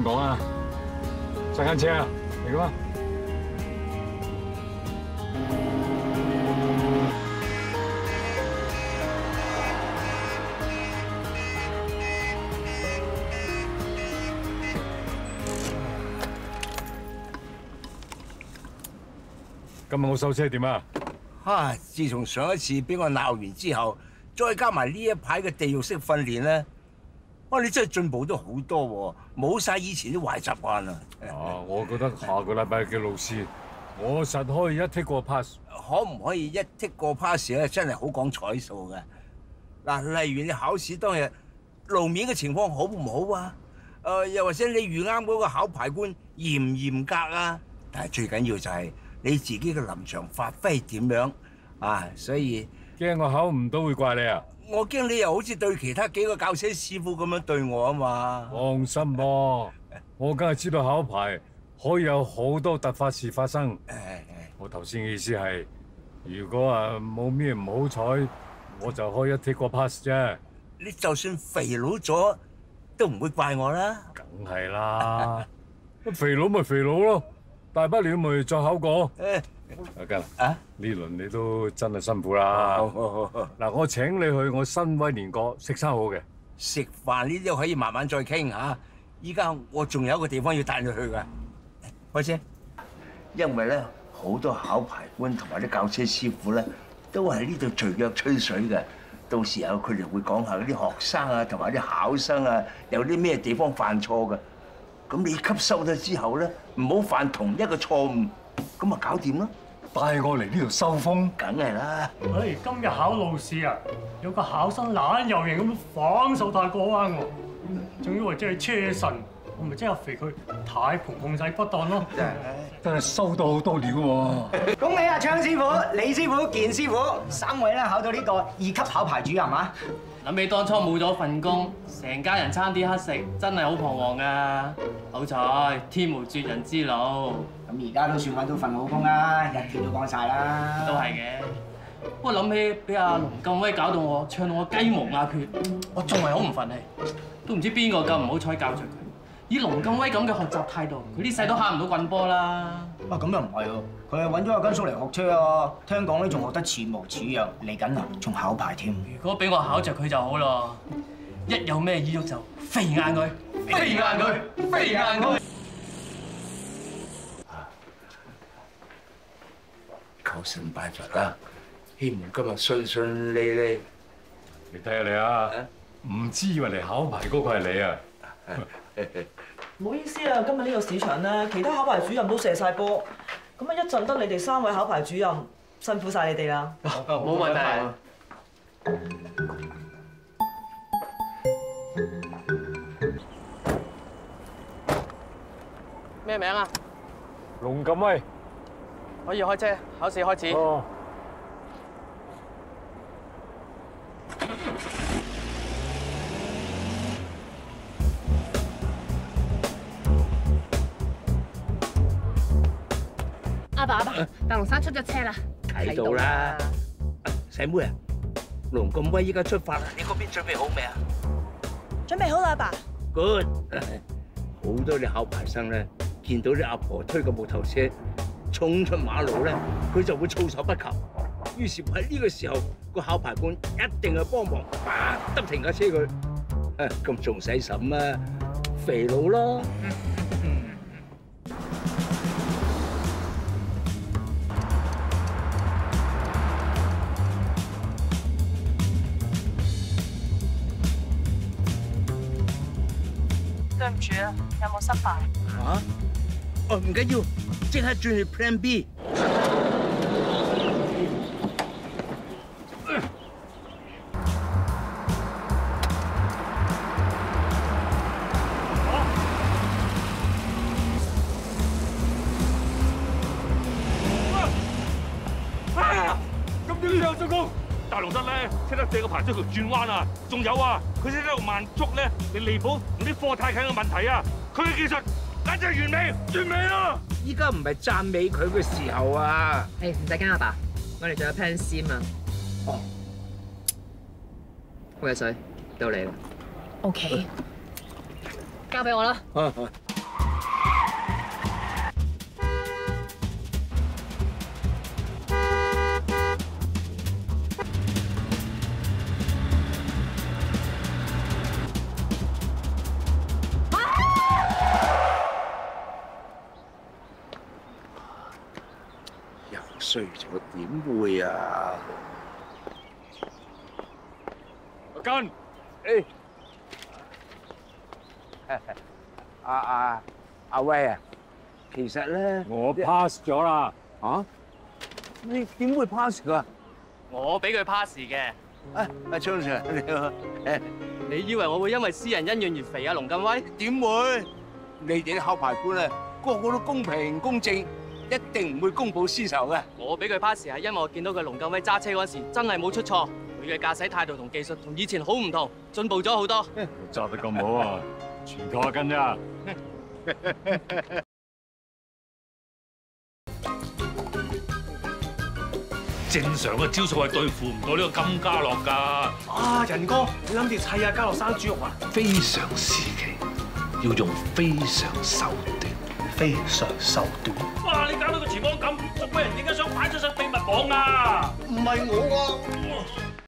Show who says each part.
Speaker 1: 講啊，揸緊車啊，嚟㗎嘛！今日我收車點啊？
Speaker 2: 自從上一次俾我鬧完之後，再加埋呢一排嘅地獄式訓練咧，你真係進步咗好多喎，冇晒以前啲壞習慣啦。
Speaker 1: 我覺得下個禮拜嘅路試，我實可以一剔過 pass。
Speaker 2: 可唔可以一剔過 pass 咧？真係好講彩數嘅。嗱，例如你考試當日路面嘅情況好唔好啊？又或者你遇啱嗰個考牌官嚴唔嚴格啊？但係最緊要就係你自己嘅臨場發揮點樣啊？所以
Speaker 1: 驚我考唔到會怪你啊？
Speaker 2: 我驚你又好似對其他幾個教車師傅咁樣對我啊嘛！
Speaker 1: 放心喎，我梗係知道考牌可以有好多突發事發生。我頭先嘅意思係，如果冇咩唔好彩，我就可以一剔過 pass 啫。
Speaker 2: 你就算肥佬咗，都唔會怪我啦。
Speaker 1: 梗係啦，肥佬咪肥佬咯，大不了咪再考過。阿根呢輪你都真係辛苦啦。嗱，我請你去我新威廉閣食餐好嘅。
Speaker 2: 食飯呢啲可以慢慢再傾嚇。依家我仲有一個地方要帶你去㗎，開車。因為咧好多考牌官同埋啲教車師傅咧，都係呢度聚腳吹水嘅。到時候佢哋會講下嗰啲學生啊，同埋啲考生啊，有啲咩地方犯錯嘅。咁你吸收咗之後咧，唔好犯同一個錯誤，咁咪搞掂咯。
Speaker 1: 帶我嚟呢度收風，
Speaker 2: 梗係啦。
Speaker 3: 今日考路試啊，有個考生懶又型咁反手太過彎喎，仲以為真係車神，我咪真係肥佢太盤控制不當咯。
Speaker 1: 真係收到好多料喎！
Speaker 4: 恭喜啊，昌師傅、李師傅、健師傅3位咧考到呢個2級考牌主任啊！
Speaker 5: 諗起當初冇咗份工，成家人差啲乞食，真係好彷徨噶。好彩天無絕人之路，
Speaker 4: 咁而家都算揾到份好工啦，日票都幫晒啦。
Speaker 5: 都係嘅。不過諗起俾阿龍咁威搞到我唱到我雞毛鴨血，我仲係好唔憤氣，都唔知邊個咁唔好彩教著佢。以龍咁威咁嘅學習態度，佢呢世都考唔到棍波啦。
Speaker 4: 咁又唔係喎，佢係揾咗阿根叔嚟學車啊！聽講咧仲學得似模似樣，嚟緊啊仲考牌添。
Speaker 5: 如果俾我考著佢就好咯，一有咩意喐就飛硬佢，飛硬佢，飛硬佢。
Speaker 2: 求神拜佛啦，希望今日順順利利。
Speaker 1: 你睇下你啊，唔知以為嚟考牌嗰個係你啊！
Speaker 6: 唔好意思啊，今日呢個市場咧，其他考牌主任都射晒波，咁啊一陣得你哋3位考牌主任，辛苦晒你哋啦。
Speaker 5: 冇問題。咩名啊？
Speaker 1: 龍咁威。
Speaker 5: 可以開車，考試開始。
Speaker 1: 哦。
Speaker 7: 阿爸，大龍山出咗車啦，
Speaker 2: 睇到啦。細妹啊，龍咁威依家出發啦，你嗰邊準備好未啊？
Speaker 6: 準備好啦，阿爸。
Speaker 2: Good。好多啲考牌生咧，見到啲阿婆推個木頭車衝出馬路咧，佢就會措手不及。於是喺呢個時候，個考牌官一定係幫忙，得停架車佢。咁仲使審啊？肥佬咯。
Speaker 6: 對唔住啊，有冇失敗？
Speaker 2: 唔緊要，即刻轉去 Plan B。
Speaker 8: 咁點樣收工？大龍山咧，識得借個牌出條轉彎啊！仲有啊，佢識得用慢速咧嚟彌補啲貨太近嘅問題啊！佢嘅技術簡直係完美，完美啊！
Speaker 2: 依家唔係讚美佢嘅時候啊！
Speaker 7: 誒唔使驚阿爸，我哋仲有 Plan C 嘛。
Speaker 2: 哦，
Speaker 7: 威水到你啦。OK，交俾我啦。
Speaker 2: 衰咗，點會啊？
Speaker 1: 阿根，
Speaker 2: 誒，阿威啊，其實咧，
Speaker 1: 我 pass 咗啦。
Speaker 2: 啊？你點會 pass 㗎？
Speaker 5: 我俾佢 pass 嘅。
Speaker 2: 阿張 Sir，你好。
Speaker 5: 你以為我會因為私人恩怨而肥啊龍振威？
Speaker 2: 點會？你哋啲考牌官啊，個個都公平公正，一定唔會公報私仇嘅。
Speaker 5: 我俾佢 pass 係因為我見到佢龍振威揸車嗰時真係冇出錯，佢嘅駕駛態度同技術同以前好唔同，進步咗好多。
Speaker 1: 揸得咁好啊，全靠阿根咋？
Speaker 8: 正常嘅招數係對付唔到呢個金家樂㗎。
Speaker 3: 啊，仁哥，你諗住砌阿家樂生豬肉啊？
Speaker 9: 非常時期要用非常手段。
Speaker 3: 非常手段。
Speaker 8: 哇！你搞到個廚房咁，仲俾人影咗相擺咗上秘密網啊！
Speaker 3: 唔係我啊！